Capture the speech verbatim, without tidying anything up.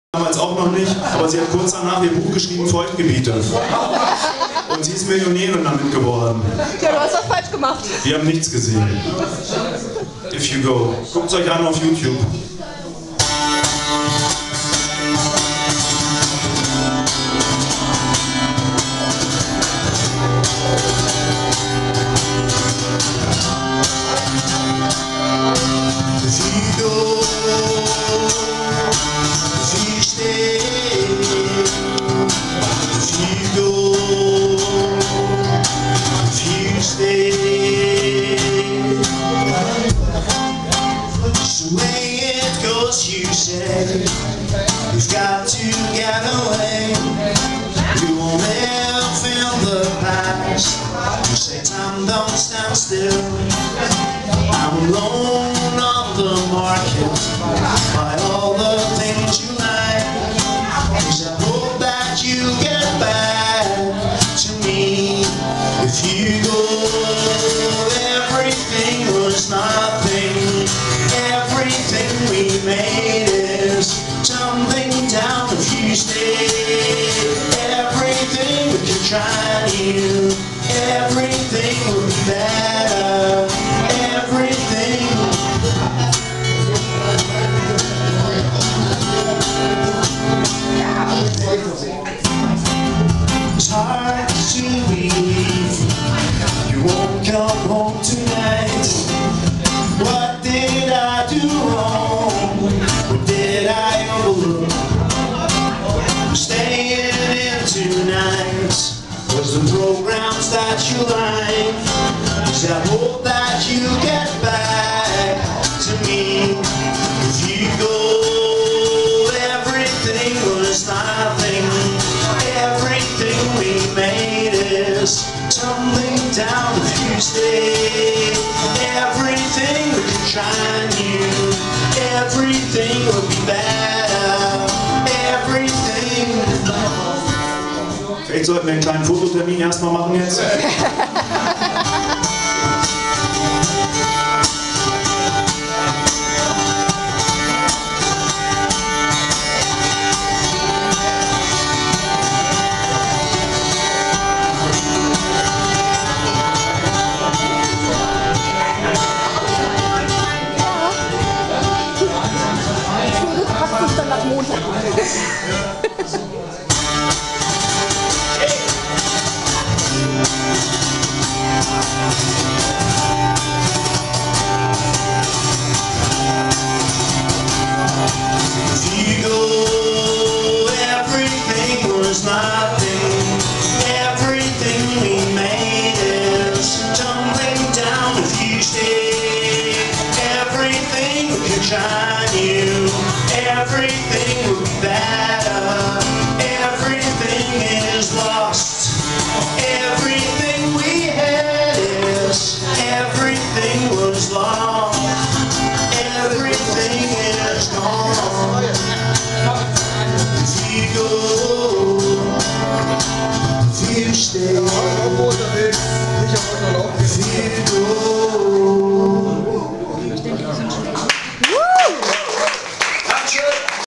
Damals auch noch nicht, aber sie hat kurz danach ihr Buch geschrieben, Feuchtgebiete. Und sie ist Millionärin damit geworden. Ja, du hast was falsch gemacht. Wir haben nichts gesehen. If you go. Guckt es euch an auf YouTube. You've got to get away. You will never feel the past. You say time don't stand still. I'm alone on the market. Buy all the things you like. Cause I hope that you get back to me. If you go, everything was nothing. Everything we made is tumbling down. If you stay, everything we can try new. Everything will be better. Everything. It's hard to believe you won't come home tonight. What did I do wrong? What did I overlook? Staying in tonight was the programs that you like. Cause I hope that you get back to me. If you go, everything was nothing. Everything we made is tumbling down. If you stay, everything we can try new. Everything will be better. Everything. Vielleicht sollten wir einen kleinen Fototermin erstmal machen jetzt. Try new. Everything will be better. Everything is lost. Everything we had is. Everything was lost. Everything is gone. If you go, if you stay, if you go.